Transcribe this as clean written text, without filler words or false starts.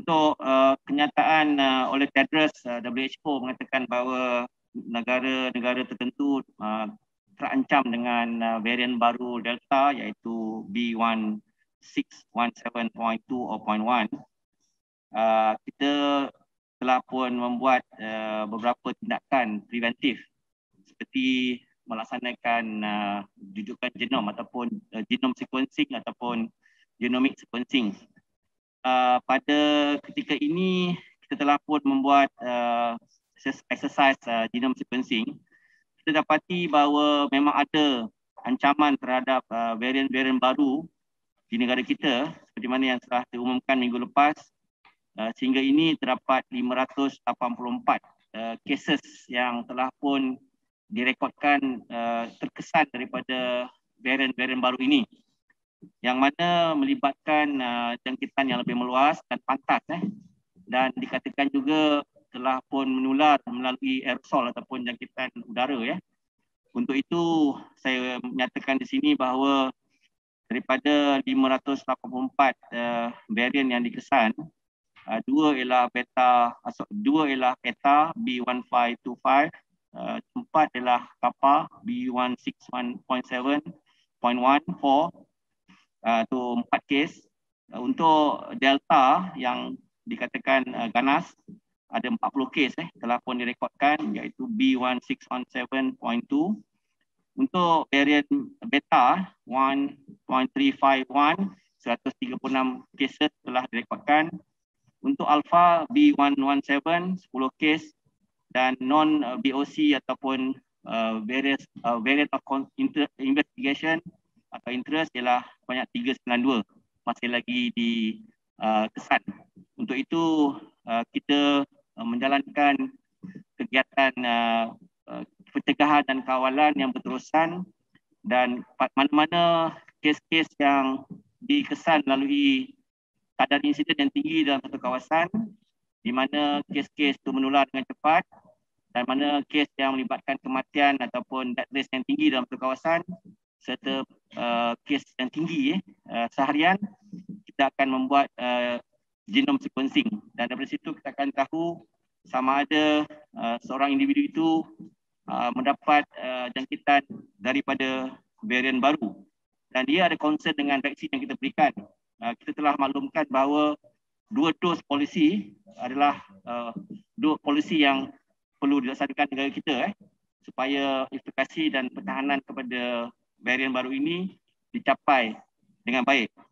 untuk kenyataan oleh Tedros WHO mengatakan bahawa negara-negara tertentu terancam dengan varian baru Delta iaitu B1617.2 or 0.1. Kita telah pun membuat beberapa tindakan preventif seperti melaksanakan rujukan genom ataupun genome sequencing ataupun genomic sequencing. Pada ketika ini kita telah pun membuat exercise genome sequencing. Kita dapati bahawa memang ada ancaman terhadap varian-varian baru di negara kita seperti mana yang telah diumumkan minggu lepas. Sehingga ini terdapat 584 cases yang telah pun direkodkan terkesan daripada varian-varian baru ini, yang mana melibatkan jangkitan yang lebih meluas dan pantas dan dikatakan juga telah pun menular melalui aerosol ataupun jangkitan udara . Untuk itu saya menyatakan di sini bahawa daripada 584 varian yang dikesan, dua ialah Eta B1525, empat ialah Kappa B161.7.14, itu 4 kes. Untuk Delta yang dikatakan ganas, ada 40 kes telah pun direkodkan iaitu B1617.2. Untuk varian Beta 1.351, 136 cases telah direkodkan. Untuk Alpha B117, 10 kes, dan non-BOC ataupun variant of investigation atau interest ialah banyak 392, masih lagi dikesan. Untuk itu kita menjalankan kegiatan pencegahan dan kawalan yang berterusan, dan mana-mana kes-kes yang dikesan melalui kadar insiden yang tinggi dalam satu kawasan, di mana kes-kes itu menular dengan cepat, dan mana kes yang melibatkan kematian ataupun death rate yang tinggi dalam satu kawasan, serta kes yang tinggi seharian, kita akan membuat genome sequencing, dan dari situ kita akan tahu sama ada seorang individu itu mendapat jangkitan daripada varian baru dan dia ada concern dengan vaksin yang kita berikan. Kita telah maklumkan bahawa 2 dos polisi adalah 2 polisi yang perlu dilaksanakan negara kita supaya efikasi dan pertahanan kepada varian baru ini dicapai dengan baik.